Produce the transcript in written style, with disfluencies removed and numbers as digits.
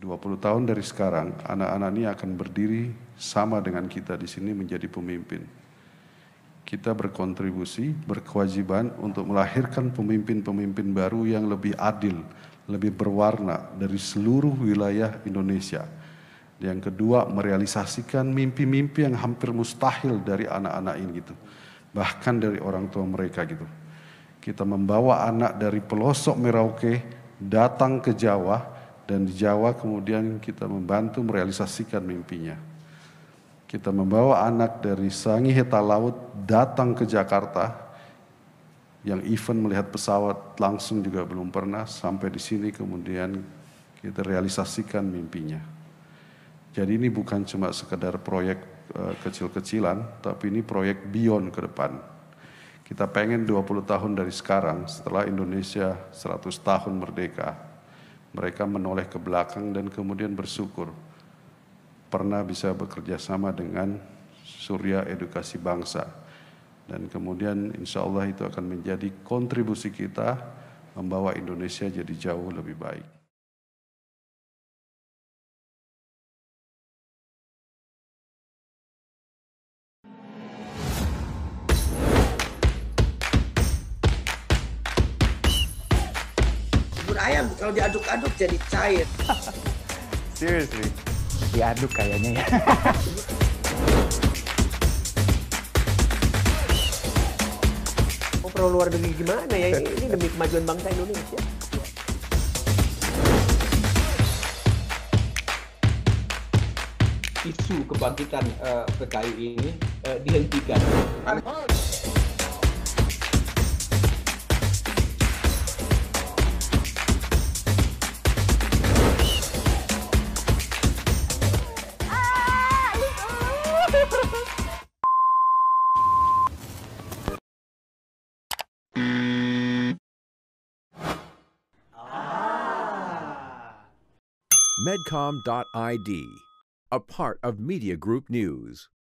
20 tahun dari sekarang, anak-anak ini akan berdiri sama dengan kita di sini menjadi pemimpin. Kita berkontribusi, berkewajiban untuk melahirkan pemimpin-pemimpin baru yang lebih adil, lebih berwarna dari seluruh wilayah Indonesia. Yang kedua, merealisasikan mimpi-mimpi yang hampir mustahil dari anak-anak ini gitu. Bahkan dari orang tua mereka gitu. Kita membawa anak dari pelosok Merauke datang ke Jawa, dan di Jawa kemudian kita membantu merealisasikan mimpinya. Kita membawa anak dari Sangiheta Laut datang ke Jakarta, yang event melihat pesawat langsung juga belum pernah, sampai di sini kemudian kita realisasikan mimpinya. Jadi ini bukan cuma sekedar proyek kecil-kecilan, tapi ini proyek beyond ke depan. Kita pengen 20 tahun dari sekarang, setelah Indonesia 100 tahun merdeka, mereka menoleh ke belakang dan kemudian bersyukur pernah bisa bekerja sama dengan Surya Edukasi Bangsa. Dan kemudian insya Allah itu akan menjadi kontribusi kita membawa Indonesia jadi jauh lebih baik. Bubur ayam kalau diaduk-aduk jadi cair. Seriously, diaduk kayaknya ya. Mau perlu luar negeri gimana ya? Ini demi kemajuan bangsa Indonesia. Isu kebangkitan PKI ini dihentikan. Medcom.id, a part of Media Group News.